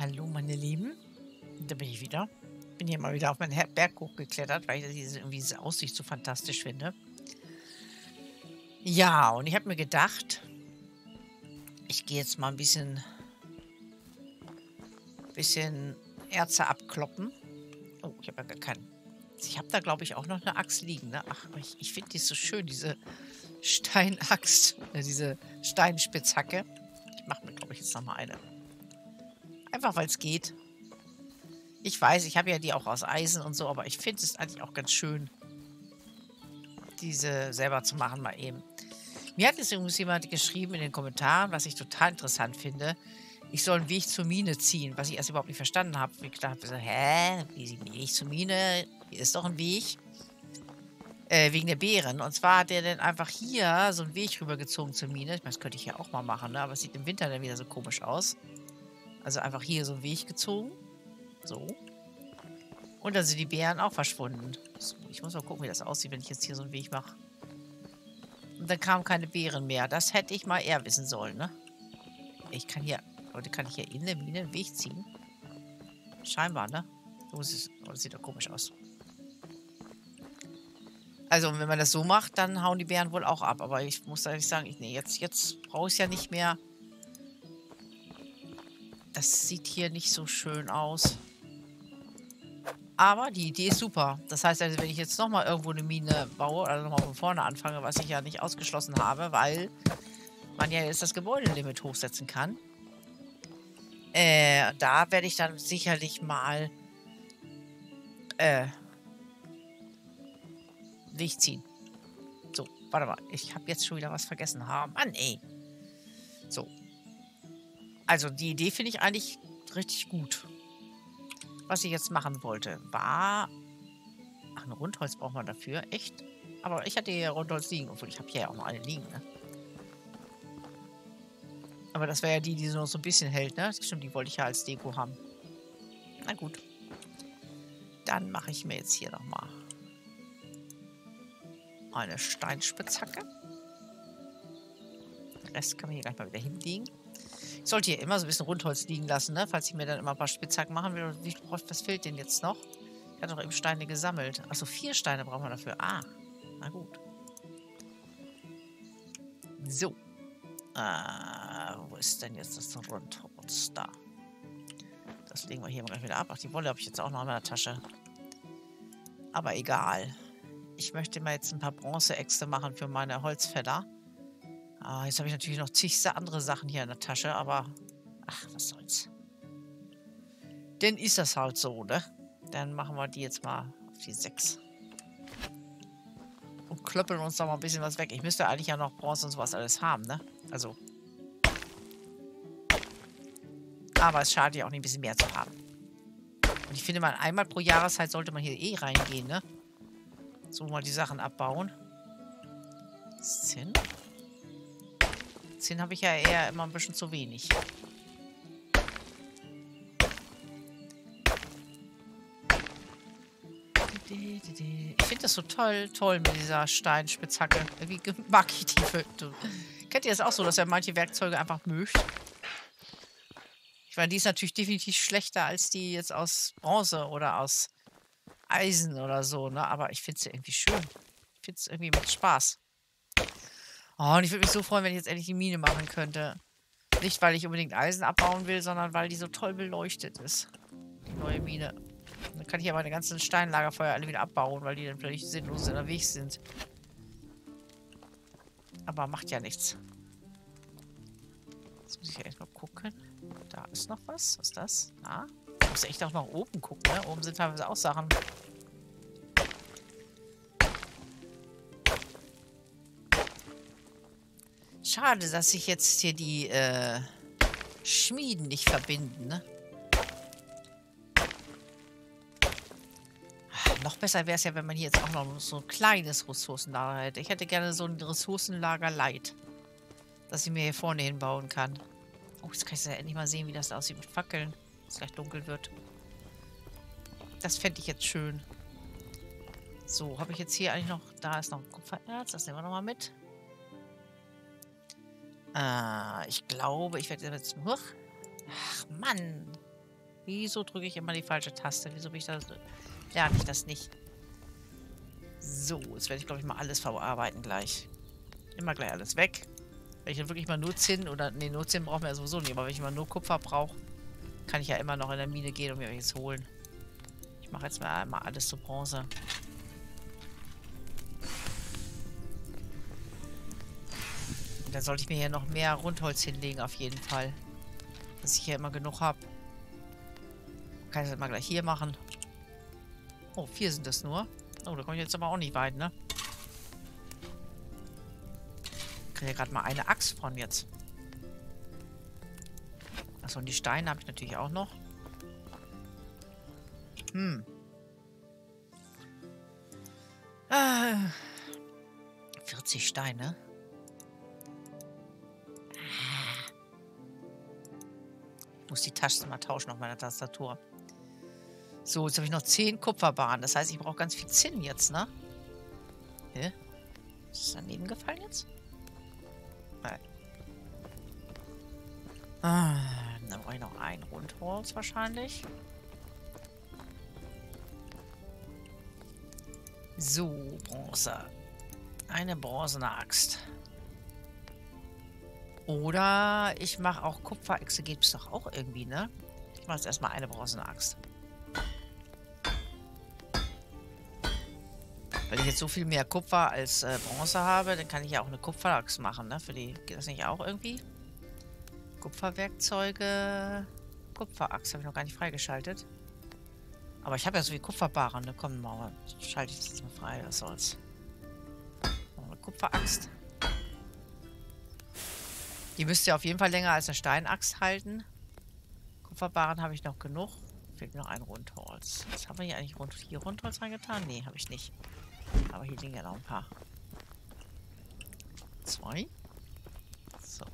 Hallo, meine Lieben. Da bin ich wieder. Bin hier mal wieder auf meinen Berg hochgeklettert, weil ich diese Aussicht so fantastisch finde. Ja, und ich habe mir gedacht, ich gehe jetzt mal ein bisschen Erze abkloppen. Oh, ich habe ja gar keinen. Ich habe da, glaube ich, auch noch eine Axt liegen. Ne? Ach, aber ich finde die so schön, diese Steinaxt, diese Steinspitzhacke. Ich mache mir, glaube ich, jetzt noch mal eine. Einfach, weil es geht. Ich weiß, ich habe ja die auch aus Eisen und so, aber ich finde es eigentlich auch ganz schön, diese selber zu machen mal eben. Mir hat jetzt übrigens jemand geschrieben in den Kommentaren, was ich total interessant finde. Ich soll einen Weg zur Mine ziehen, was ich erst überhaupt nicht verstanden habe. Ich dachte so, hä? Wie sieht Weg zur Mine? Hier ist doch ein Weg. Wegen der Beeren. Und zwar hat der dann einfach hier so einen Weg rübergezogen zur Mine. Ich meine, das könnte ich ja auch mal machen, ne? Aber es sieht im Winter dann wieder so komisch aus. Also einfach hier so einen Weg gezogen. So. Und dann sind die Beeren auch verschwunden. So, ich muss mal gucken, wie das aussieht, wenn ich jetzt hier so einen Weg mache. Und dann kamen keine Beeren mehr. Das hätte ich mal eher wissen sollen, ne? Ich kann hier... Leute, kann ich hier in der Mine einen Weg ziehen? Scheinbar, ne? Oh, das sieht doch komisch aus. Also, wenn man das so macht, dann hauen die Beeren wohl auch ab. Aber ich muss ehrlich sagen, nee, jetzt brauche ich es ja nicht mehr. Das sieht hier nicht so schön aus. Aber die Idee ist super. Das heißt also, wenn ich jetzt nochmal irgendwo eine Mine baue oder nochmal von vorne anfange, was ich ja nicht ausgeschlossen habe, weil man ja jetzt das Gebäudelimit hochsetzen kann. Da werde ich dann sicherlich mal Weg ziehen. So, warte mal. Ich habe jetzt schon wieder was vergessen. Ah, Mann, ey. So. Also, die Idee finde ich eigentlich richtig gut. Was ich jetzt machen wollte, war... Ach, ein Rundholz braucht man dafür. Echt? Aber ich hatte hier Rundholz liegen. Obwohl, ich habe hier ja auch noch eine liegen, ne? Aber das wäre ja die so noch so ein bisschen hält, ne? Stimmt, die wollte ich ja als Deko haben. Na gut. Dann mache ich mir jetzt hier nochmal eine Steinspitzhacke. Den Rest kann man hier gleich mal wieder hinlegen. Ich sollte hier immer so ein bisschen Rundholz liegen lassen, ne? Falls ich mir dann immer ein paar Spitzhacken machen will. Was fehlt denn jetzt noch? Ich hatte doch eben Steine gesammelt. Achso, 4 Steine brauchen wir dafür. Ah, na gut. So. Wo ist denn jetzt das Rundholz? Da. Das legen wir hier mal wieder ab. Ach, die Wolle habe ich jetzt auch noch in meiner Tasche. Aber egal. Ich möchte mal jetzt ein paar Bronzeäxte machen für meine Holzfäller. Jetzt habe ich natürlich noch zig andere Sachen hier in der Tasche, aber... Ach, was soll's. Denn ist das halt so, ne? Dann machen wir die jetzt mal auf die 6. Und klöppeln uns da mal ein bisschen was weg. Ich müsste eigentlich ja noch Bronze und sowas alles haben, ne? Also... Aber es schadet ja auch nicht, ein bisschen mehr zu haben. Und ich finde mal, einmal pro Jahreszeit sollte man hier eh reingehen, ne? So mal die Sachen abbauen. Zinn? Zinn habe ich ja eher immer ein bisschen zu wenig. Ich finde das so toll mit dieser Steinspitzhacke. Irgendwie mag ich die. Kennt ihr das auch so, dass ihr manche Werkzeuge einfach mögt? Ich meine, die ist natürlich definitiv schlechter als die jetzt aus Bronze oder aus Eisen oder so, ne? Aber ich finde sie irgendwie schön. Ich finde es irgendwie mit Spaß. Oh, und ich würde mich so freuen, wenn ich jetzt endlich die Mine machen könnte. Nicht, weil ich unbedingt Eisen abbauen will, sondern weil die so toll beleuchtet ist. Die neue Mine. Und dann kann ich ja meine ganzen Steinlagerfeuer alle wieder abbauen, weil die dann vielleicht sinnlos unterwegs sind. Aber macht ja nichts. Jetzt muss ich ja erstmal gucken. Da ist noch was. Was ist das? Ah. Ich muss echt auch nach oben gucken, ne? Oben sind teilweise auch Sachen. Schade, dass sich jetzt hier die Schmieden nicht verbinden, ne? Noch besser wäre es ja, wenn man hier jetzt auch noch so ein kleines Ressourcenlager hätte. Ich hätte gerne so ein Ressourcenlager Light, dass ich mir hier vorne hinbauen kann. Oh, jetzt kann ich ja endlich mal sehen, wie das aussieht mit Fackeln, wenn es gleich dunkel wird. Das fände ich jetzt schön. So, habe ich jetzt hier eigentlich noch... Da ist noch ein Kupfererz, das nehmen wir nochmal mit. Ich glaube, ich werde jetzt... Huch. Ach, Mann. Wieso drücke ich immer die falsche Taste? Wieso bin ich das... Lerne ich das nicht? So, jetzt werde ich, glaube ich, mal alles verarbeiten gleich. Immer gleich alles weg. Wenn ich dann wirklich mal nur Zinn oder... Ne, nur Zinn brauchen wir ja sowieso nicht. Aber wenn ich mal nur Kupfer brauche, kann ich ja immer noch in der Mine gehen und mir welches holen. Ich mache jetzt mal alles zu Bronze. Und dann sollte ich mir hier noch mehr Rundholz hinlegen, auf jeden Fall. Dass ich hier immer genug habe. Kann ich das mal gleich hier machen. Oh, 4 sind das nur. Oh, da komme ich jetzt aber auch nicht weit, ne? Ich kriege ja gerade mal eine Axt von jetzt. Achso, und die Steine habe ich natürlich auch noch. 40 Steine. Ich muss die Taste mal tauschen auf meiner Tastatur. So, jetzt habe ich noch 10 Kupferbarren. Das heißt, ich brauche ganz viel Zinn jetzt, ne? Hä? Ist das daneben gefallen jetzt? Nein. Dann brauche ich noch ein Rundholz wahrscheinlich. So, Bronze. Eine bronzene Axt. Oder ich mache auch Kupferechse, gibt es doch auch irgendwie, ne? Ich mache jetzt erstmal eine bronzene Axt. Weil ich jetzt so viel mehr Kupfer als Bronze habe, dann kann ich ja auch eine Kupferaxt machen, ne? Für die, geht das nicht auch irgendwie? Kupferwerkzeuge. Kupferaxt habe ich noch gar nicht freigeschaltet. Aber ich habe ja so viel Kupferbarren, ne? Komm mal, schalte ich das jetzt mal frei, was soll's. Eine Kupferaxt. Die müsste ja auf jeden Fall länger als eine Steinaxt halten. Kupferbarren habe ich noch genug. Fehlt noch ein Rundholz. Jetzt haben wir hier eigentlich rund 4 Rundholz reingetan? Nee, habe ich nicht. Aber hier liegen ja noch ein paar. 2. So.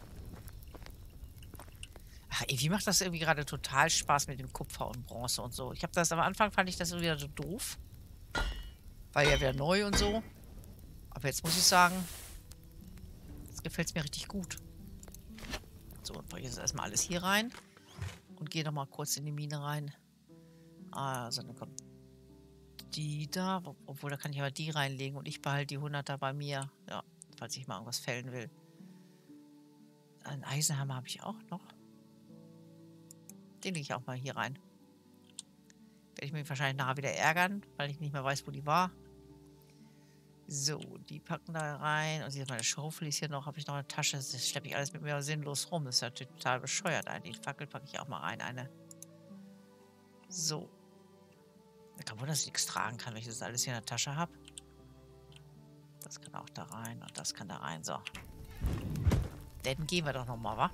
Ach, irgendwie macht das irgendwie gerade total Spaß mit dem Kupfer und Bronze und so. Ich habe das am Anfang, fand ich das wieder so doof. Weil ja wieder neu und so. Aber jetzt muss ich sagen, jetzt gefällt es mir richtig gut. So, und bringe ich jetzt erstmal alles hier rein. Und gehe nochmal kurz in die Mine rein. Also, dann kommt die da. Obwohl, da kann ich aber die reinlegen. Und ich behalte die 100er bei mir. Ja, falls ich mal irgendwas fällen will. Einen Eisenhammer habe ich auch noch. Den lege ich auch mal hier rein. Werde ich mich wahrscheinlich nachher wieder ärgern, weil ich nicht mehr weiß, wo die war. So, die packen da rein. Und meine Schaufel ist hier noch. Habe ich noch eine Tasche. Das schleppe ich alles mit mir sinnlos rum. Das ist ja total bescheuert eigentlich. Die Fackel packe ich auch mal rein. Eine. So. Da kann man, dass ich nichts tragen kann, wenn ich das alles hier in der Tasche habe. Das kann auch da rein. Und das kann da rein. So. Dann gehen wir doch nochmal, wa?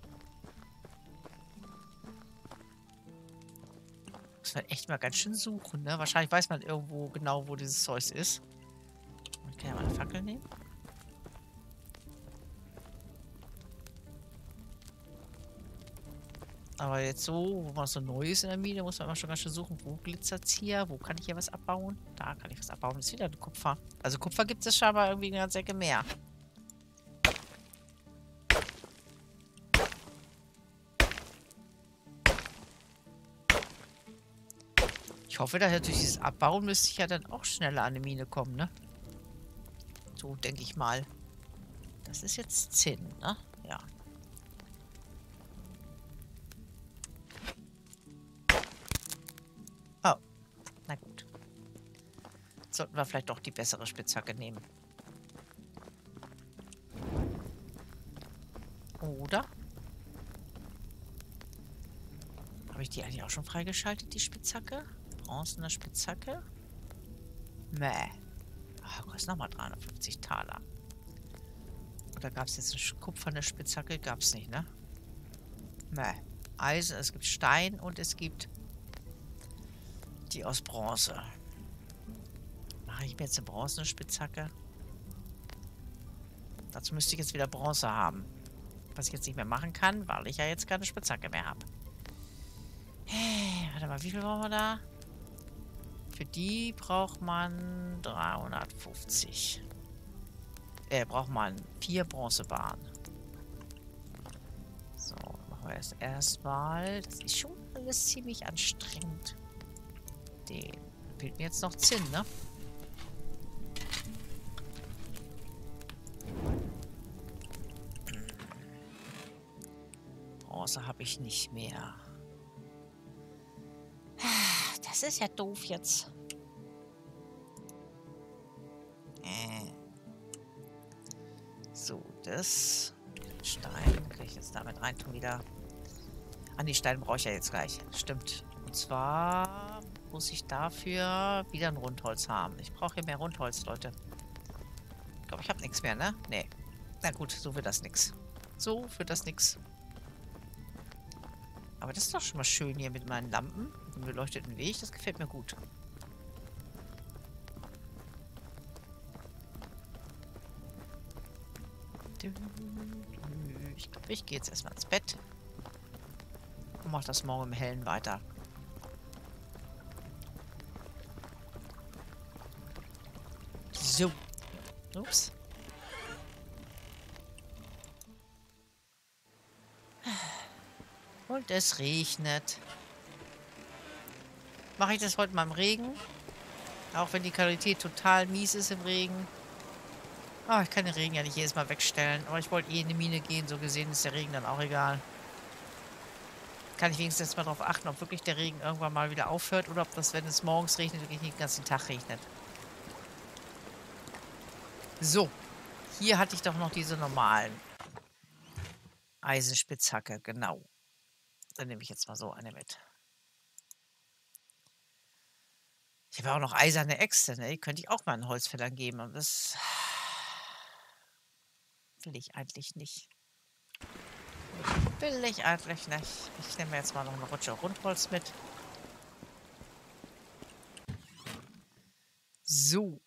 Muss man echt mal ganz schön suchen, ne? Wahrscheinlich weiß man irgendwo genau, wo dieses Zeug ist. Ich kann ja mal eine Fackel nehmen. Aber jetzt so, wo man so neu ist in der Mine, muss man immer schon ganz schön suchen. Wo glitzert es hier? Wo kann ich hier was abbauen? Da kann ich was abbauen. Das ist wieder ein Kupfer. Also Kupfer gibt es scheinbar irgendwie eine ganze Ecke mehr. Ich hoffe, dass durch dieses Abbauen müsste ich ja dann auch schneller an die Mine kommen, ne? So denke ich mal. Das ist jetzt Zinn, ne? Ja. Oh. Na gut. Sollten wir vielleicht doch die bessere Spitzhacke nehmen. Oder? Habe ich die eigentlich auch schon freigeschaltet, die Spitzhacke? Bronzene Spitzhacke? Mäh. Ach, kostet nochmal 350 Taler. Oder gab es jetzt eine kupferne Spitzhacke? Gab es nicht, ne? Mäh. Eisen, es gibt Stein und es gibt die aus Bronze. Mache ich mir jetzt eine bronzene Spitzhacke? Dazu müsste ich jetzt wieder Bronze haben. Was ich jetzt nicht mehr machen kann, weil ich ja jetzt keine Spitzhacke mehr habe. Hey, warte mal, wie viel brauchen wir da? Für die braucht man 350. Braucht man 4 Bronzebarren. So, machen Aber erstmal, das ist schon alles ziemlich anstrengend. Den fehlt mir jetzt noch Zinn, ne? Bronze habe ich nicht mehr. Das ist ja doof jetzt. So, das. Stein kann ich jetzt damit reintun wieder. Ah, die Steine brauche ich ja jetzt gleich. Stimmt. Und zwar muss ich dafür wieder ein Rundholz haben. Ich brauche hier mehr Rundholz, Leute. Ich glaube, ich habe nichts mehr, ne? Nee. Na gut, so wird das nix. So wird das nix. Aber das ist doch schon mal schön hier mit meinen Lampen. Dem beleuchteten Weg. Das gefällt mir gut. Ich glaube, ich gehe jetzt erstmal ins Bett. Und mache das morgen im Hellen weiter. So. Ups. Und es regnet. Mache ich das heute mal im Regen? Auch wenn die Qualität total mies ist im Regen. Ah, ich kann den Regen ja nicht jedes Mal wegstellen. Aber ich wollte eh in die Mine gehen. So gesehen ist der Regen dann auch egal. Kann ich wenigstens jetzt mal darauf achten, ob wirklich der Regen irgendwann mal wieder aufhört. Oder ob das, wenn es morgens regnet, wirklich den ganzen Tag regnet. So. Hier hatte ich doch noch diese normalen Eisenspitzhacke. Genau. Dann nehme ich jetzt mal so eine mit. Ich habe auch noch eiserne Äxte, ne? Die könnte ich auch mal einen Holzfällern geben. Aber das will ich eigentlich nicht. Will ich eigentlich nicht. Ich nehme jetzt mal noch eine Rutsche Rundholz mit. So.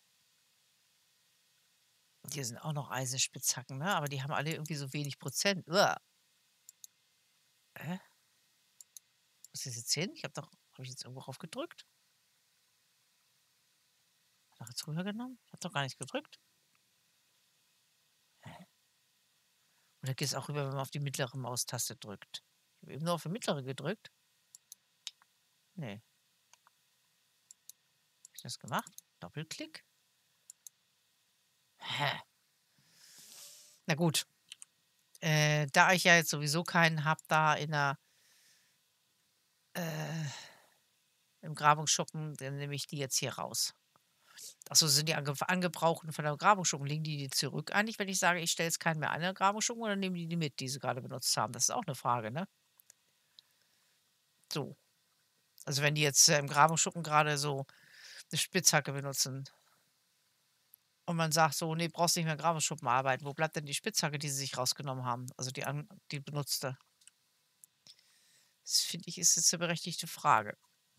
Hier sind auch noch Eisenspitzhacken, ne? Aber die haben alle irgendwie so wenig Prozent. Uah. Was ist jetzt hin? Habe ich jetzt irgendwo drauf gedrückt? Hat er jetzt rübergenommen? Ich habe doch gar nicht gedrückt. Oder geht es auch rüber, wenn man auf die mittlere Maustaste drückt? Ich habe eben nur auf die mittlere gedrückt. Nee. Habe ich das gemacht? Doppelklick? Hä? Na gut. Da ich ja jetzt sowieso keinen habe, da im Grabungsschuppen, dann nehme ich die jetzt hier raus. Achso, sind die angebrauchten von der Grabungsschuppen, liegen die zurück eigentlich, wenn ich sage, ich stelle jetzt keinen mehr an in der Grabungsschuppen, oder nehmen die mit, die sie gerade benutzt haben? Das ist auch eine Frage, ne? So. Also wenn die jetzt im Grabungsschuppen gerade so eine Spitzhacke benutzen und man sagt so, nee, brauchst nicht mehr im Grabungsschuppen arbeiten, wo bleibt denn die Spitzhacke, die sie sich rausgenommen haben? Also die benutzte. Das finde ich ist jetzt eine berechtigte Frage.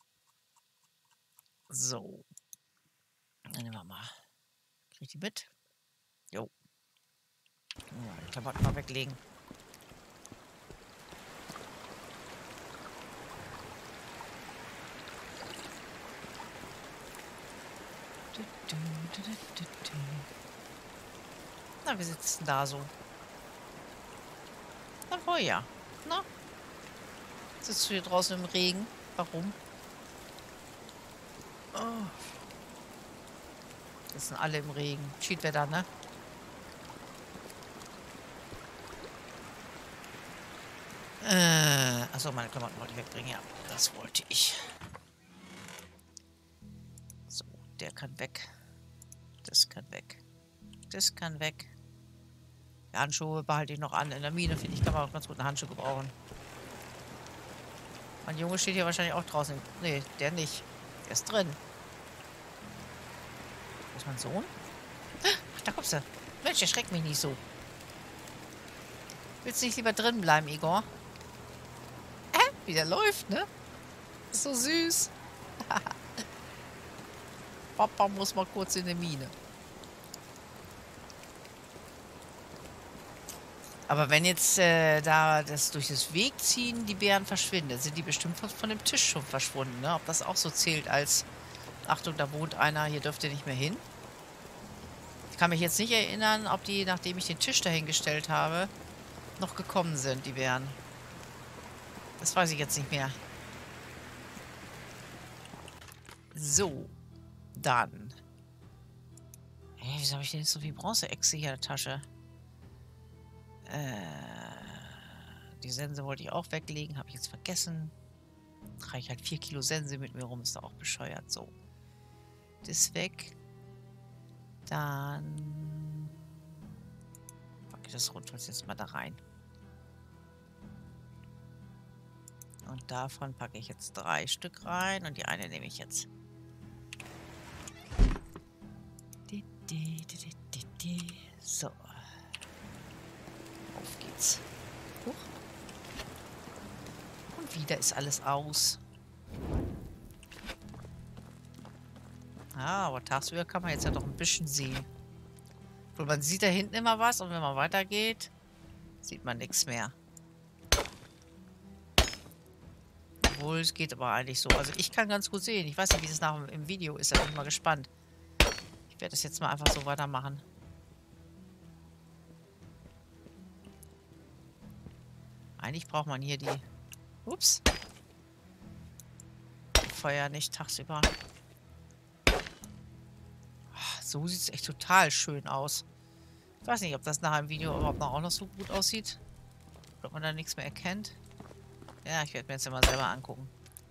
So. Dann nehmen wir mal. Krieg ich die mit? Jo. Die Klamotten mal weglegen. Na, wie sitzt denn da so? Na, wohl ja. Na? Sitzt du hier draußen im Regen? Warum? Oh. Sitzen alle im Regen. Schiedwetter, ne? Achso, meine Klamotten wollte ich wegbringen. Ja, das wollte ich. So, der kann weg. Das kann weg. Das kann weg. Die Handschuhe behalte ich noch an. In der Mine, finde ich, kann man auch ganz gut eine Handschuhe gebrauchen. Mein Junge steht hier wahrscheinlich auch draußen. Nee, der nicht. Der ist drin. Wo ist mein Sohn? Ach, da kommst du. Mensch, erschreckt mich nicht so. Willst du nicht lieber drin bleiben, Igor? Wie der läuft, ne? Ist so süß. Papa muss mal kurz in die Mine. Aber wenn jetzt da das durch das Wegziehen die Beeren verschwinden, sind die bestimmt von dem Tisch schon verschwunden, ne? Ob das auch so zählt als, Achtung, da wohnt einer, hier dürft ihr nicht mehr hin. Ich kann mich jetzt nicht erinnern, ob die, nachdem ich den Tisch dahingestellt habe, noch gekommen sind, die Beeren. Das weiß ich jetzt nicht mehr. So. Dann. Hey, wieso habe ich denn jetzt so viel Bronzeechse hier in der Tasche? Die Sense wollte ich auch weglegen. Habe ich jetzt vergessen. Trage ich halt 4 Kilo Sense mit mir rum. Ist doch auch bescheuert. So. Das weg. Dann packe ich das Rundholz jetzt mal da rein. Und davon packe ich jetzt 3 Stück rein. Und die eine nehme ich jetzt. So. Auf geht's. Huch. Und wieder ist alles aus. Ah, aber tagsüber kann man jetzt ja doch ein bisschen sehen. Obwohl man sieht da hinten immer was und wenn man weitergeht, sieht man nichts mehr. Obwohl, es geht aber eigentlich so. Also ich kann ganz gut sehen. Ich weiß nicht, wie es nach im Video ist. Da bin ich mal gespannt. Ich werde das jetzt mal einfach so weitermachen. Eigentlich braucht man hier die... Ups. Feuer nicht tagsüber. So sieht es echt total schön aus. Ich weiß nicht, ob das nach dem Video überhaupt noch auch noch so gut aussieht. Oder ob man da nichts mehr erkennt. Ja, ich werde mir jetzt immer selber angucken.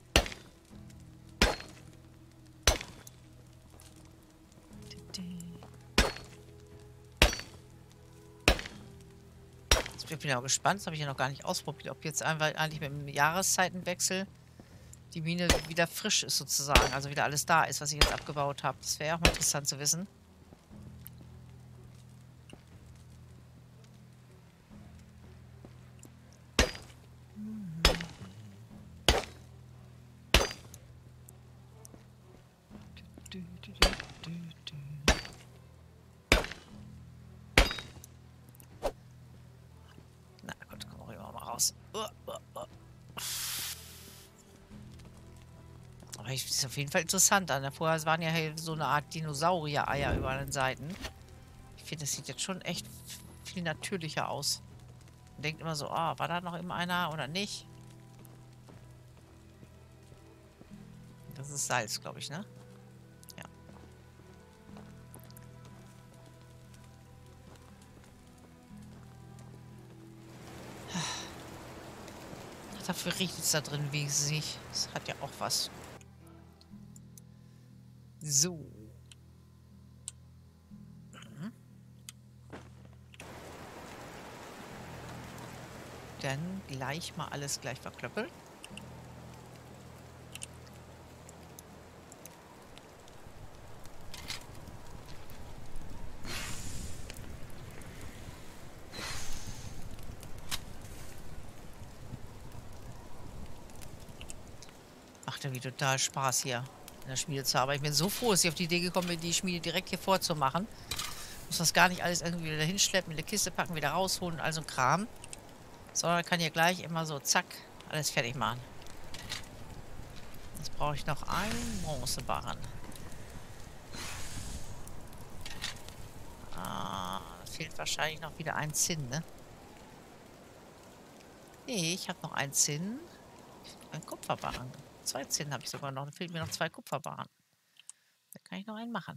Ich bin ja auch gespannt, das habe ich ja noch gar nicht ausprobiert, ob jetzt einfach eigentlich mit dem Jahreszeitenwechsel die Mine wieder frisch ist sozusagen. Also wieder alles da ist, was ich jetzt abgebaut habe. Das wäre ja auch mal interessant zu wissen. Na gut, kommen wir mal raus. Aber es ist auf jeden Fall interessant an. Vorher waren ja so eine Art Dinosaurier-Eier über den Seiten. Ich finde, das sieht jetzt schon echt viel natürlicher aus. Man denkt immer so, oh, war da noch immer einer oder nicht? Das ist Salz, glaube ich, ne? Ja. Dafür riecht es da drin wenigstens nicht. Das hat ja auch was. So. Mhm. Dann gleich mal alles gleich verklöppeln. Macht irgendwie total Spaß hier in der Schmiede zu arbeiten. Ich bin so froh, dass ich auf die Idee gekommen bin, die Schmiede direkt hier vorzumachen. Muss das gar nicht alles irgendwie wieder hinschleppen, in die Kiste packen, wieder rausholen und all so ein Kram. Sondern kann hier gleich immer so, zack, alles fertig machen. Jetzt brauche ich noch einen Bronzebarren. Ah, fehlt wahrscheinlich noch wieder ein Zinn, ne? Nee, ich habe noch ein Zinn. Ein Kupferbarren. 2 Zinn habe ich sogar noch. Da fehlen mir noch 2 Kupferbarren. Da kann ich noch einen machen.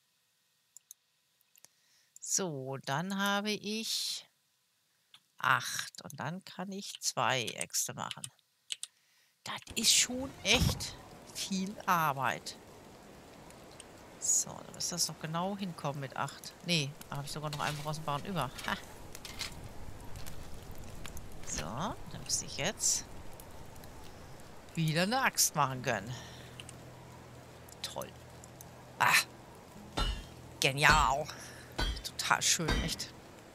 So, dann habe ich 8. Und dann kann ich 2 Äxte machen. Das ist schon echt viel Arbeit. So, dann müsste das noch genau hinkommen mit 8. Nee, da habe ich sogar noch einen Bronzebarren über. Ha. So, dann müsste ich jetzt wieder eine Axt machen können. Toll. Ah, genial. Total schön, echt.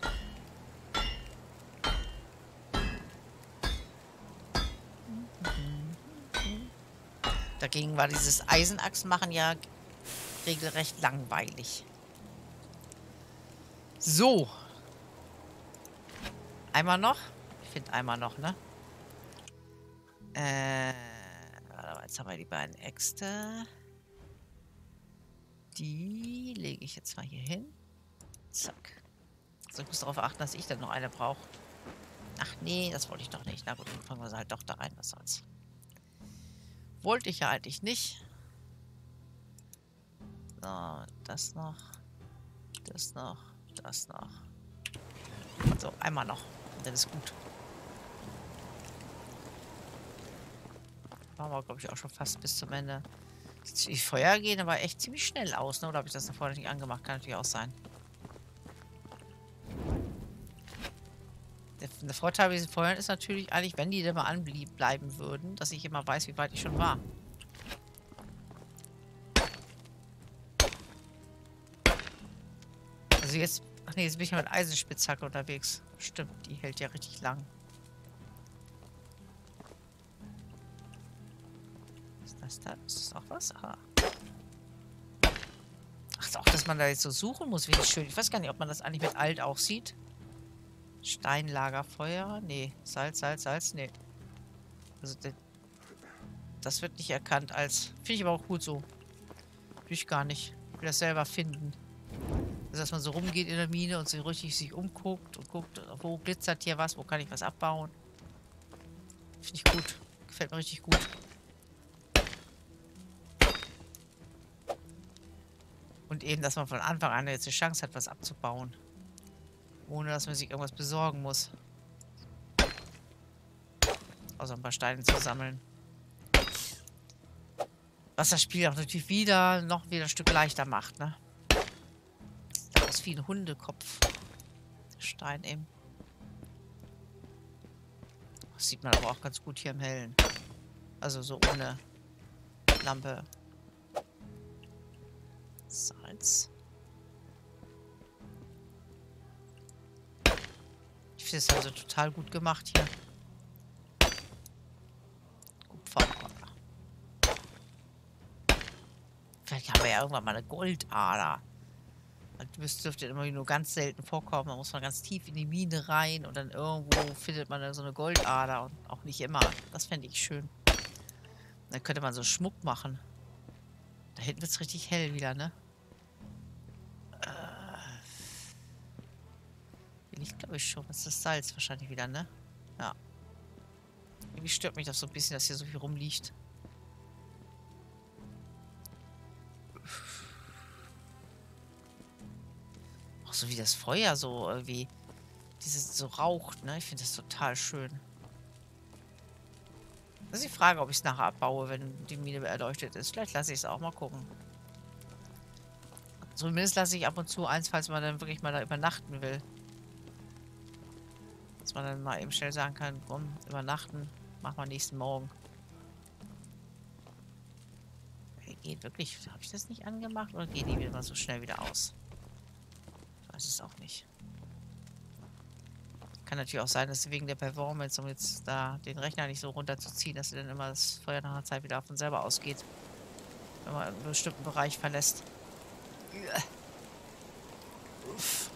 Dagegen war dieses Eisenachsmachen ja regelrecht langweilig. So. Einmal noch? Ich finde einmal noch, ne? Jetzt haben wir die beiden Äxte. Die lege ich jetzt mal hier hin. Zack. Also ich muss darauf achten, dass ich dann noch eine brauche. Ach nee, das wollte ich doch nicht. Na gut, dann fangen wir sie halt doch da rein. Was soll's. Wollte ich ja eigentlich nicht. So, das noch. Das noch. Das noch. So, einmal noch. Und dann ist gut. Machen wir, glaube ich, auch schon fast bis zum Ende. Die Feuer gehen aber echt ziemlich schnell aus, ne? Oder habe ich das davor nicht angemacht? Kann natürlich auch sein. Der Vorteil bei diesen Feuern ist natürlich eigentlich, wenn die immer anbleiben würden, dass ich immer weiß, wie weit ich schon war. Also jetzt... Ach nee, jetzt bin ich ja mit Eisenspitzhacke unterwegs. Stimmt, die hält ja richtig lang. Was ist das da? Ist das auch was? Aha. Ach, auch, dass man da jetzt so suchen muss, wie schön. Ich weiß gar nicht, ob man das eigentlich mit Alt auch sieht. Steinlagerfeuer? Nee. Salz, Salz, Salz? Nee. Also, das wird nicht erkannt als... Finde ich aber auch gut so. Will ich gar nicht. Ich will das selber finden. Also, dass man so rumgeht in der Mine und so richtig sich umguckt und guckt, wo glitzert hier was, wo kann ich was abbauen. Finde ich gut. Gefällt mir richtig gut. Und eben, dass man von Anfang an jetzt die Chance hat, was abzubauen. Ohne, dass man sich irgendwas besorgen muss. Außer ein paar Steine zu sammeln. Was das Spiel auch natürlich wieder ein Stück leichter macht, ne? Das ist wie ein Hundekopf. Der Stein eben. Das sieht man aber auch ganz gut hier im Hellen. Also so ohne Lampe. Salz. Ich finde es also total gut gemacht hier. Kupfer. Vielleicht haben wir ja irgendwann mal eine Goldader. Das dürfte immer nur ganz selten vorkommen. Da muss man ganz tief in die Mine rein und dann irgendwo findet man dann so eine Goldader und auch nicht immer. Das fände ich schön. Dann könnte man so Schmuck machen. Da hinten wird es richtig hell wieder, ne? Ich glaube ich schon. Das ist das Salz wahrscheinlich wieder, ne? Ja. Irgendwie stört mich das so ein bisschen, dass hier so viel rumliegt. Auch so wie das Feuer so irgendwie dieses so raucht, ne? Ich finde das total schön. Das ist die Frage, ob ich es nachher abbaue, wenn die Mine erleuchtet ist. Vielleicht lasse ich es auch mal gucken. Zumindest lasse ich ab und zu eins, falls man dann wirklich mal da übernachten will. Dass man dann mal eben schnell sagen kann, komm, übernachten, machen wir nächsten Morgen. Geht wirklich, habe ich das nicht angemacht oder gehen die wieder mal so schnell wieder aus? Ich weiß es auch nicht. Kann natürlich auch sein, dass wegen der Performance, um jetzt da den Rechner nicht so runterzuziehen, dass dann immer das Feuer nach einer Zeit wieder von selber ausgeht. Wenn man einen bestimmten Bereich verlässt. Uff.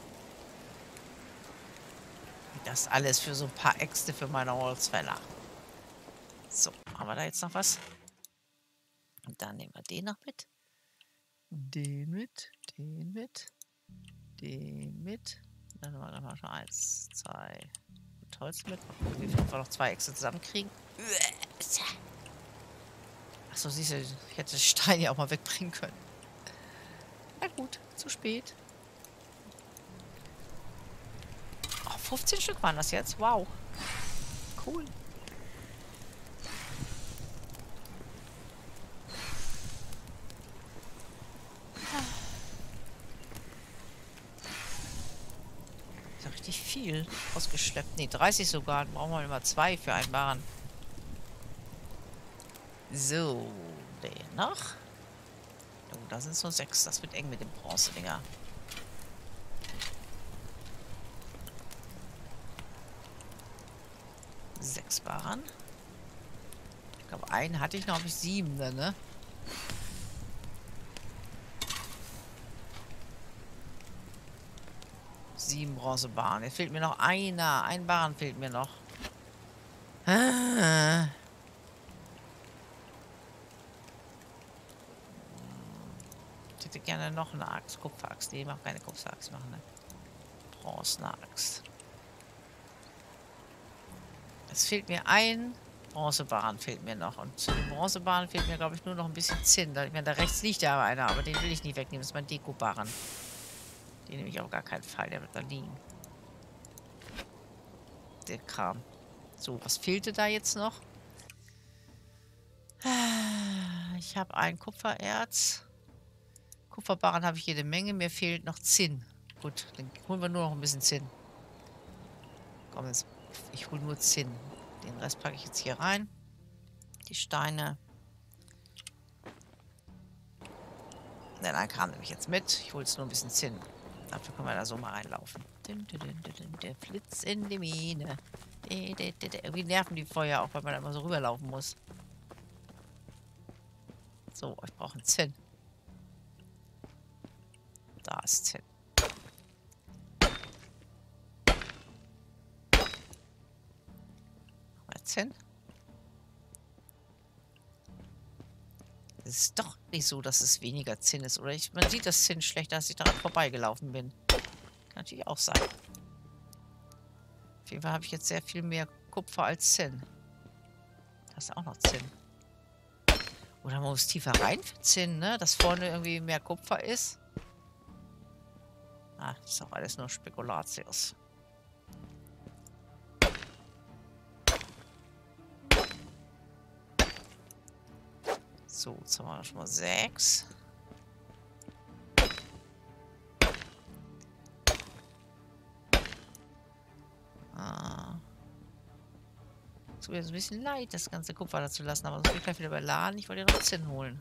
Das alles für so ein paar Äxte für meine Holzfäller. So, haben wir da jetzt noch was? Und dann nehmen wir den noch mit. Den mit. Den mit. Den mit. Dann haben wir noch schon 1, 2 mit Holz mit. Wie viel wir noch 2 Äxte zusammenkriegen. Achso, siehst du, ich hätte den Stein ja auch mal wegbringen können. Na gut, zu spät. Oh, 15 Stück waren das jetzt. Wow. Cool. Ist ja richtig viel ausgeschleppt. Ne, 30 sogar. Dann brauchen wir immer 2 für einen Barren. So, den noch. Oh, da sind es nur 6. Das wird eng mit dem Bronze-Dinger. Sechs Barren. Ich glaube, einen hatte ich noch, habe ich 7, ne? Sieben Bronzebarren. Jetzt fehlt mir noch einer. Ein Barren fehlt mir noch. Ah. Ich hätte gerne noch eine Axt. Kupferaxt. Nee, ich mache keine Kupferaxt. Ich mache eine Bronzeaxt. Es fehlt mir ein Bronzebarren fehlt mir noch. Und zu den Bronzebarren fehlt mir, glaube ich, nur noch ein bisschen Zinn. Ich meine, da rechts liegt ja einer, aber den will ich nicht wegnehmen. Das ist mein Dekobarren. Den nehme ich auf gar keinen Fall. Der wird da liegen. Der Kram. So, was fehlte da jetzt noch? Ich habe ein Kupfererz. Kupferbarren habe ich jede Menge. Mir fehlt noch Zinn. Gut, dann holen wir nur noch ein bisschen Zinn. Komm, jetzt, ich hole nur Zinn. Den Rest packe ich jetzt hier rein. Die Steine. Den einen Kram nehme ich jetzt mit. Ich hole jetzt nur ein bisschen Zinn. Dafür können wir da so mal reinlaufen. Der Flitz in die Mine. Irgendwie nerven die Feuer auch, weil man da immer so rüberlaufen muss. So, ich brauche einen Zinn. Da ist Zinn. Mal Zinn. Es ist doch nicht so, dass es weniger Zinn ist. Oder man sieht das Zinn schlechter, als ich daran vorbeigelaufen bin. Kann natürlich auch sein. Auf jeden Fall habe ich jetzt sehr viel mehr Kupfer als Zinn. Da ist auch noch Zinn. Oder man muss tiefer rein für Zinn, ne? Dass vorne irgendwie mehr Kupfer ist. Ah, das ist auch alles nur Spekulatius. So, jetzt haben wir schon mal 6. Tut mir jetzt ein bisschen leid, das ganze Kupfer da zu lassen, aber sonst will ich gleich wieder beladen. Ich wollte ja noch Zinn holen.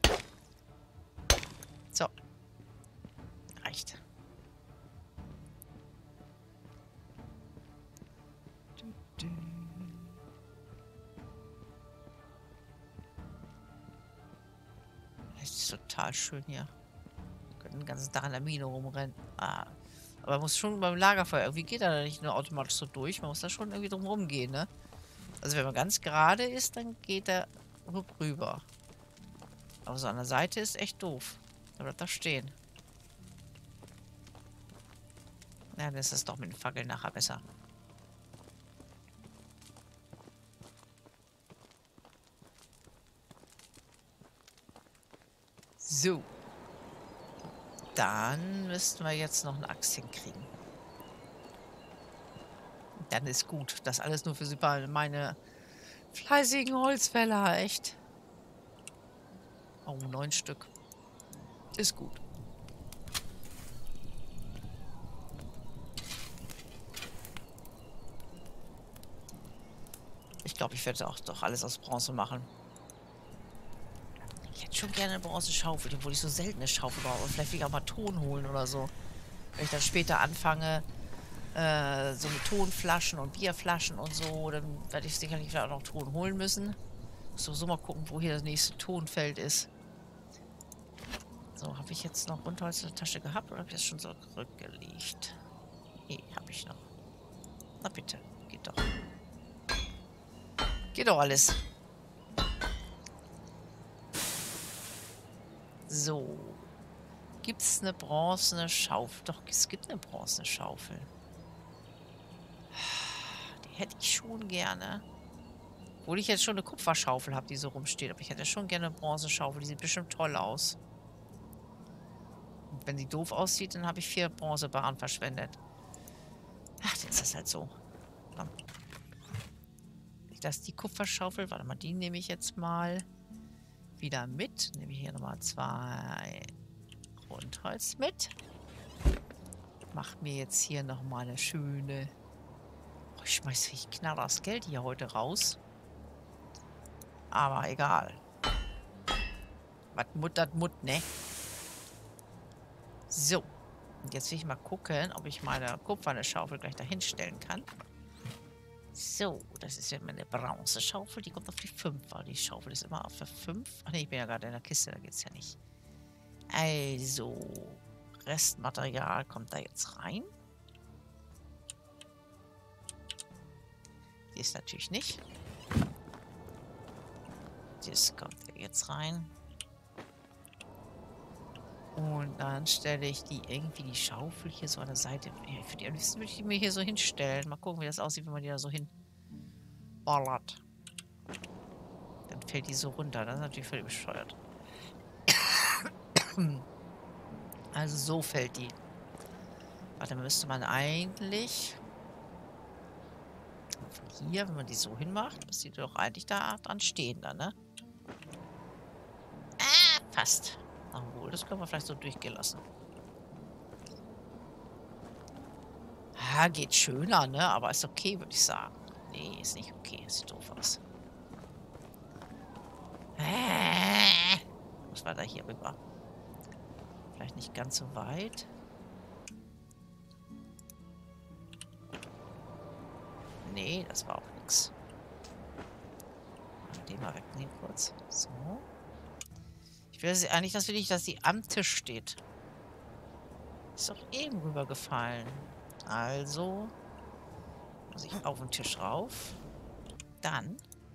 So. Reicht. Das ist total schön hier. Wir können den ganzen Tag in der Mine rumrennen. Ah. Aber man muss schon beim Lagerfeuer, irgendwie geht er da nicht nur automatisch so durch. Man muss da schon irgendwie drum rumgehen, ne? Also wenn man ganz gerade ist, dann geht er rüber. Aber so an der Seite ist echt doof. Da bleibt er stehen. Ja, dann ist es doch mit den Fackeln nachher besser. So. Dann müssten wir jetzt noch eine Axt hinkriegen. Dann ist gut. Das alles nur für meine fleißigen Holzfäller, echt. Oh, 9 Stück. Ist gut. Ich glaube, ich werde auch doch alles aus Bronze machen. Ich hätte schon gerne eine Bronze-Schaufel, obwohl ich so selten eine Schaufel brauche. Und vielleicht will ich auch mal Ton holen oder so. Wenn ich dann später anfange, so mit Tonflaschen und Bierflaschen und so, dann werde ich sicherlich auch noch Ton holen müssen. Muss so mal gucken, wo hier das nächste Tonfeld ist. So, habe ich jetzt noch Buntholz in der Tasche gehabt oder habe ich das schon so zurückgelegt? Nee, habe ich noch. Na bitte, geht doch. Geht doch alles. So. Gibt es eine bronzene Schaufel? Doch, es gibt eine bronzene Schaufel. Die hätte ich schon gerne. Obwohl ich jetzt schon eine Kupferschaufel habe, die so rumsteht. Aber ich hätte schon gerne eine Bronzeschaufel. Die sieht bestimmt toll aus. Und wenn sie doof aussieht, dann habe ich 4 Bronzebarren verschwendet. Ach, dann ist das halt so. Komm. Das ist die Kupferschaufel. Warte mal, die nehme ich jetzt mal wieder mit. Nehme ich hier nochmal 2 Rundholz mit. Macht mir jetzt hier nochmal eine schöne... Oh, ich schmeiße richtig knall das Geld hier heute raus. Aber egal. Was Mut, das Mut, ne? So. Und jetzt will ich mal gucken, ob ich meine kupferne Schaufel gleich dahin stellen kann. So, das ist ja meine Bronzeschaufel. Die kommt auf die 5. Aber die Schaufel ist immer auf der 5. Ach ne, ich bin ja gerade in der Kiste, da geht's ja nicht. Also, Restmaterial kommt da jetzt rein. Die ist natürlich nicht. Das kommt jetzt rein. Und dann stelle ich die irgendwie die Schaufel hier so an der Seite. Für die am liebsten würde ich die mir hier so hinstellen. Mal gucken, wie das aussieht, wenn man die da so hin ballert. Dann fällt die so runter. Das ist natürlich völlig bescheuert. Also so fällt die. Warte, müsste man eigentlich... Von hier, wenn man die so hinmacht, müsste die doch eigentlich da dran stehen dann, ne? Ah, fast. Obwohl, das können wir vielleicht so durchgehen lassen. Ah, geht schöner, ne? Aber ist okay, würde ich sagen. Nee, ist nicht okay. Sieht doof aus. Was war da hier rüber? Vielleicht nicht ganz so weit. Nee, das war auch nix. Den mal wegnehmen kurz. So. Ich will eigentlich, das will ich, dass sie am Tisch steht. Ist doch eben rübergefallen. Also muss ich auf den Tisch rauf. Dann.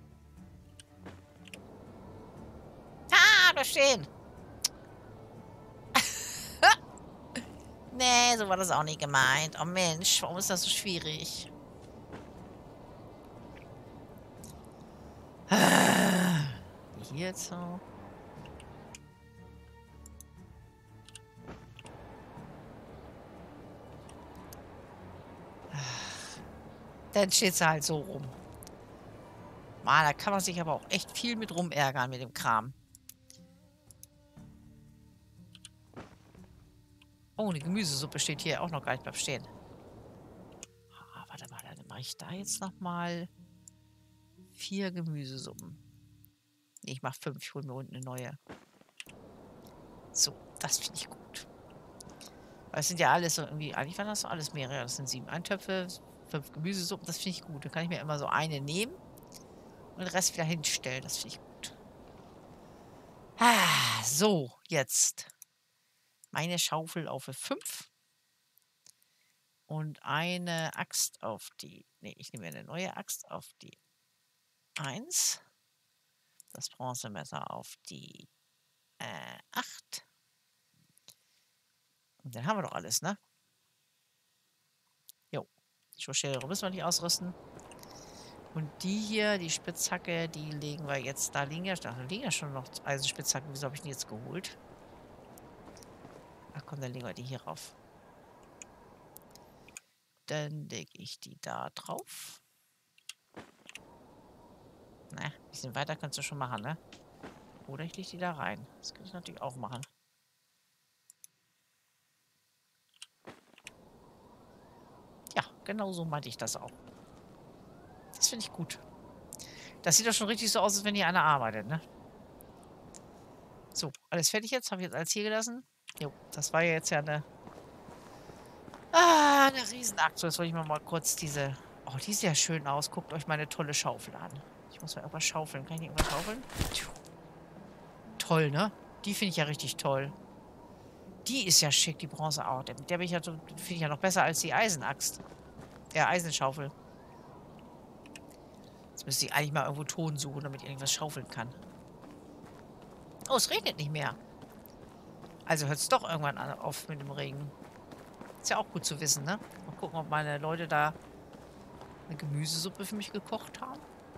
Ah, da stehen. Nee, so war das auch nicht gemeint. Oh Mensch, warum ist das so schwierig? Hier jetzt so. Dann steht sie halt so rum. Mann, da kann man sich aber auch echt viel mit rumärgern mit dem Kram. Oh, eine Gemüsesuppe steht hier auch noch gar nicht beim Stehen. Ah, warte mal, dann mache ich da jetzt nochmal 4 Gemüsesuppen. Nee, ich mache 5. Ich hole mir unten eine neue. So, das finde ich gut. Weil es sind ja alles so irgendwie, eigentlich waren das so alles mehrere. Das sind 7 Eintöpfe, 5 Gemüsesuppen. Das finde ich gut. Da kann ich mir immer so eine nehmen und den Rest wieder hinstellen. Das finde ich gut. Ah, so, jetzt. Meine Schaufel auf 5. Und eine Axt auf die... Nee, ich nehme eine neue Axt auf die 1. Das Bronzemesser auf die 8. Und dann haben wir doch alles, ne? Jo. Die Schuhschere müssen wir nicht ausrüsten. Und die hier, die Spitzhacke, die legen wir jetzt... Da liegen ja schon noch Eisenspitzhacken. Wieso habe ich die jetzt geholt? Ach komm, dann legen wir die hier rauf. Dann lege ich die da drauf. Na, ein bisschen weiter kannst du schon machen, ne? Oder ich lege die da rein. Das kann ich natürlich auch machen. Ja, genau so meinte ich das auch. Das finde ich gut. Das sieht doch schon richtig so aus, als wenn hier einer arbeitet, ne? So, alles fertig jetzt? Habe ich jetzt alles hier gelassen? Jo, das war ja jetzt ja eine... Ah, eine Riesenakt. So, jetzt wollte ich mal kurz diese... Oh, die sieht ja schön aus. Guckt euch meine tolle Schaufel an. Ich muss mal irgendwas schaufeln. Kann ich nicht irgendwas schaufeln? Toll, ne? Die finde ich ja richtig toll. Die ist ja schick, die Bronze auch. Mit der bin ich ja, finde ich ja noch besser als die Eisenaxt. Der Eisenschaufel. Jetzt müsste ich eigentlich mal irgendwo Ton suchen, damit ich irgendwas schaufeln kann. Oh, es regnet nicht mehr. Also hört es doch irgendwann auf mit dem Regen. Ist ja auch gut zu wissen, ne? Mal gucken, ob meine Leute da eine Gemüsesuppe für mich gekocht haben.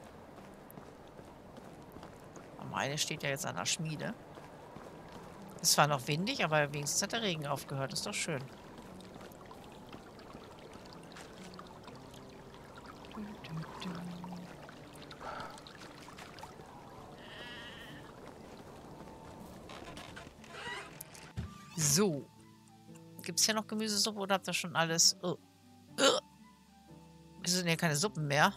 Meine steht ja jetzt an der Schmiede. Es war noch windig, aber wenigstens hat der Regen aufgehört. Ist doch schön. So. Gibt es hier noch Gemüsesuppe oder habt ihr schon alles? Oh. Wieso sind hier keine Suppen mehr?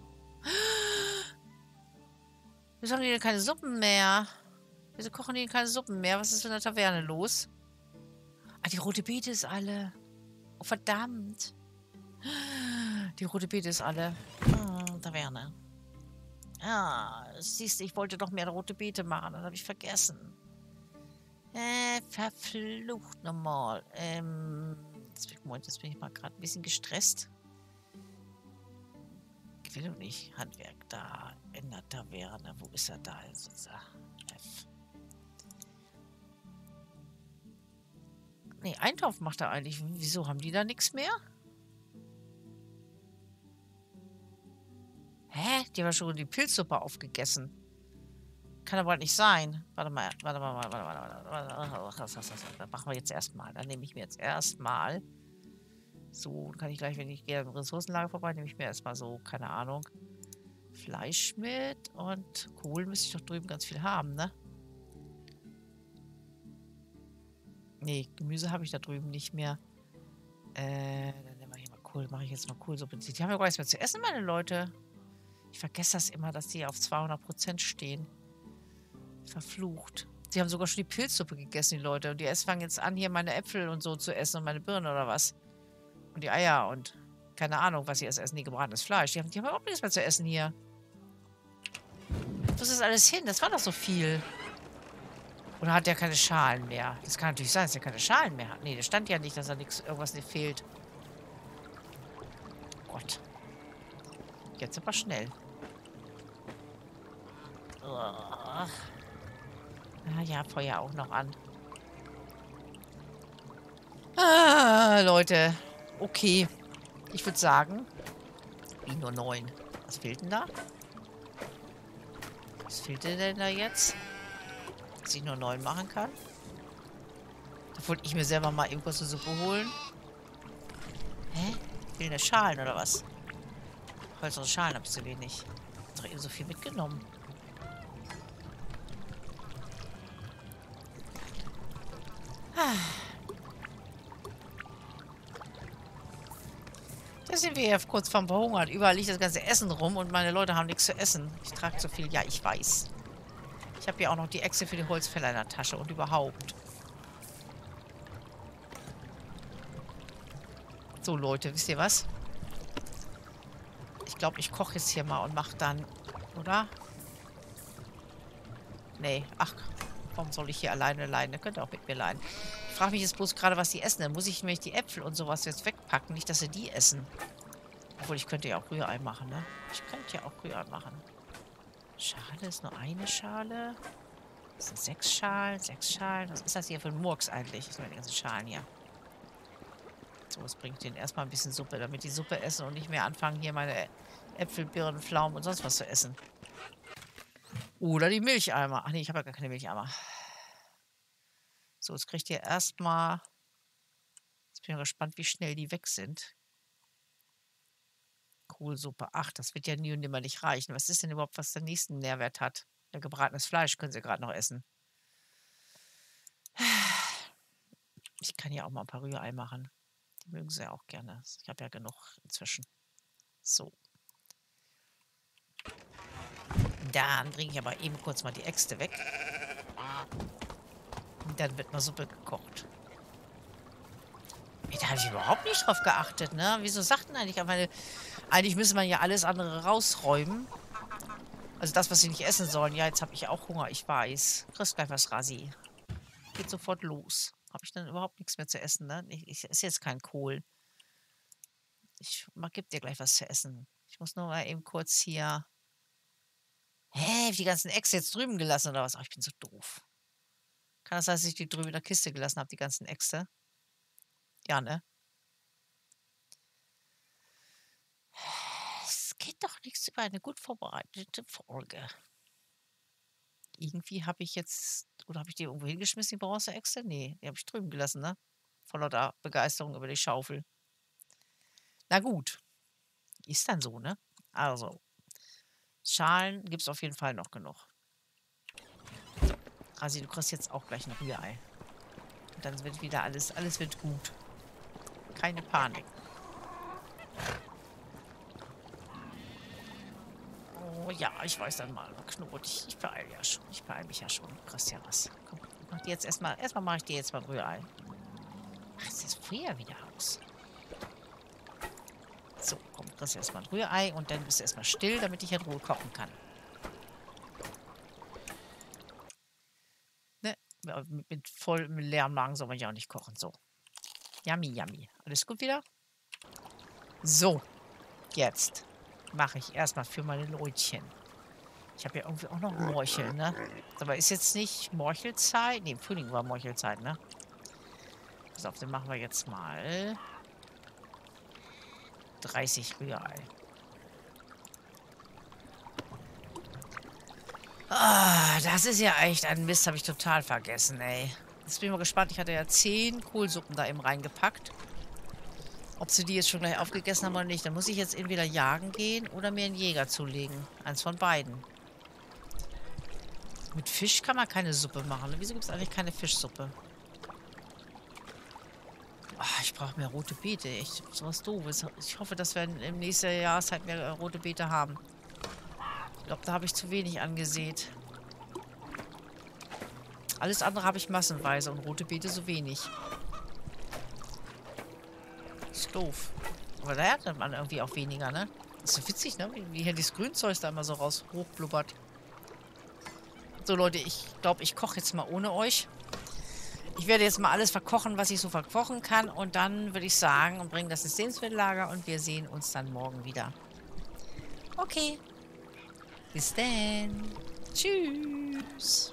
Wieso haben die denn keine Suppen mehr? Wieso kochen die denn keine Suppen mehr? Was ist in der Taverne los? Ah, die rote Beete ist alle. Oh, verdammt. Die rote Beete ist alle. Oh, Taverne. Ah, siehst du, ich wollte doch mehr rote Beete machen. Das habe ich vergessen. Verflucht nochmal. Jetzt bin ich mal gerade ein bisschen gestresst. Ich will doch nicht Handwerk da in der Taverne. Wo ist er da? Jetzt ist er. F. Nee, Eintopf macht er eigentlich. Wieso haben die da nichts mehr? Hä? Die haben schon die Pilzsuppe aufgegessen. Kann aber nicht sein. Warte mal. Dann machen wir jetzt erstmal. Dann nehme ich mir jetzt erstmal. So, kann ich gleich, wenn ich gehe am Ressourcenlager vorbei, nehme ich mir erstmal so, keine Ahnung, Fleisch mit und Kohl müsste ich doch drüben ganz viel haben, ne? Nee, Gemüse habe ich da drüben nicht mehr. Dann nehmen wir hier mal Kohl, mache ich jetzt mal Kohlsuppe. Die haben ja gar nichts mehr zu essen, meine Leute. Ich vergesse das immer, dass die auf 200% stehen. Verflucht. Sie haben sogar schon die Pilzsuppe gegessen, die Leute. Und die fangen jetzt an, hier meine Äpfel und so zu essen und meine Birnen oder was. Und die Eier und keine Ahnung, was sie erst essen, die gebratenes Fleisch. Die haben überhaupt nichts mehr zu essen hier. Wo ist das alles hin? Das war doch so viel. Oder hat der keine Schalen mehr? Das kann natürlich sein, dass er keine Schalen mehr hat. Nee, da stand ja nicht, dass da irgendwas nicht fehlt. Oh Gott. Jetzt aber schnell. Ah ja, Feuer auch noch an. Ah, Leute. Okay. Ich würde sagen, wie nur 9. Was fehlt denn da? Was fehlt denn da jetzt? Dass ich nur 9 machen kann? Da wollte ich mir selber mal eben kurz eine Suppe holen. Hä? Fehlende Schalen oder was? Hölzerne Schalen habe ich zu wenig. Ich habe doch eben so viel mitgenommen. Da sind wir ja kurz vorm Verhungern. Überall liegt das ganze Essen rum und meine Leute haben nichts zu essen. Ich trage zu viel. Ja, ich weiß. Ich habe ja auch noch die Echse für die Holzfäller in der Tasche und überhaupt. So, Leute, wisst ihr was? Ich glaube, ich koche jetzt hier mal und mache dann, oder? Nee, ach, warum soll ich hier alleine leiden? Ihr könnt auch mit mir leiden. Ich frage mich jetzt bloß gerade, was die essen. Dann muss ich nämlich die Äpfel und sowas jetzt wegpacken. Nicht, dass sie die essen. Obwohl, ich könnte ja auch Rührei machen, ne? Ich könnte ja auch Rührei machen. Schale ist nur eine Schale. Das sind 6 Schalen, 6 Schalen. Was ist das hier für ein Murks eigentlich? Das sind die ganzen Schalen hier. So, das bringt denen erstmal ein bisschen Suppe, damit die Suppe essen und nicht mehr anfangen, hier meine Äpfel, Birnen, Pflaumen und sonst was zu essen. Oder die Milcheimer. Ach nee, ich habe ja gar keine Milcheimer. So, jetzt kriegt ihr erstmal... Jetzt bin ich gespannt, wie schnell die weg sind. Kohlsuppe. Ach, das wird ja nie und nimmer nicht reichen. Was ist denn überhaupt, was den nächsten Nährwert hat? Ja, gebratenes Fleisch können sie gerade noch essen. Ich kann ja auch mal ein paar Rührei machen. Die mögen sie ja auch gerne. Ich habe ja genug inzwischen. So. Dann bringe ich aber eben kurz mal die Äxte weg. Und dann wird mal Suppe gekocht. Da habe ich überhaupt nicht drauf geachtet, ne? Wieso sagten eigentlich? Aber eigentlich müsste man ja alles andere rausräumen. Also das, was sie nicht essen sollen. Ja, jetzt habe ich auch Hunger, ich weiß. Kriegst gleich was, Rasi. Geht sofort los. Habe ich dann überhaupt nichts mehr zu essen, ne? Ich esse jetzt kein Kohl. Ich gebe dir gleich was zu essen. Ich muss nur mal eben kurz hier... Hä? Die ganzen Äxte jetzt drüben gelassen oder was? Ach, ich bin so doof. Kann das sein, dass ich die drüben in der Kiste gelassen habe, die ganzen Äxte? Ja, ne? Es geht doch nichts über eine gut vorbereitete Folge. Irgendwie habe ich jetzt... Oder habe ich die irgendwo hingeschmissen, die Bronze-Äxte? Nee, die habe ich drüben gelassen, ne? Vor lauter Begeisterung über die Schaufel. Na gut. Ist dann so, ne? Also. Schalen gibt es auf jeden Fall noch genug. So. Rasi, du kriegst jetzt auch gleich ein Rührei. Und dann wird wieder alles wird gut. Keine Panik. Oh ja, ich weiß dann mal. Knurrt. Ich beeile ja schon. Ich beeile mich ja schon. Du kriegst ja was. Komm, ich mach dir jetzt erstmal mache ich dir jetzt mal Rührei. Ach, jetzt ist das Feuer wieder aus. So, komm, du kriegst erstmal ein Rührei und dann bist du erstmal still, damit ich in Ruhe kochen kann. Ne? Mit vollem leeren Magen soll man ja auch nicht kochen. So. Yummy, yummy. Alles gut wieder? So. Jetzt mache ich erstmal für meine Leutchen. Ich habe ja irgendwie auch noch Morcheln, ne? Aber ist jetzt nicht Morchelzeit? Ne, im Frühling war Morchelzeit, ne? Pass auf, den machen wir jetzt mal 30 Rührei. Ah, das ist ja echt ein Mist, habe ich total vergessen, ey. Jetzt bin ich mal gespannt. Ich hatte ja 10 Kohlsuppen da eben reingepackt. Ob sie die jetzt schon gleich aufgegessen haben oder nicht. Dann muss ich jetzt entweder jagen gehen oder mir einen Jäger zulegen. Eins von beiden. Mit Fisch kann man keine Suppe machen. Wieso gibt es eigentlich keine Fischsuppe? Ach, ich brauche mehr rote Beete. Echt, sowas Doofes. Ich hoffe, dass wir im nächsten Jahreszeit mehr rote Beete haben. Ich glaube, da habe ich zu wenig angesät. Alles andere habe ich massenweise und rote Beete so wenig. Ist doof. Aber da erntet man irgendwie auch weniger, ne? Ist so witzig, ne? Wie hier dieses Grünzeug da immer so raus hochblubbert. So, Leute, ich glaube, ich koche jetzt mal ohne euch. Ich werde jetzt mal alles verkochen, was ich so verkochen kann. Und dann würde ich sagen, und bringen das ins Lebensmittellager. Und wir sehen uns dann morgen wieder. Okay. Bis dann. Tschüss.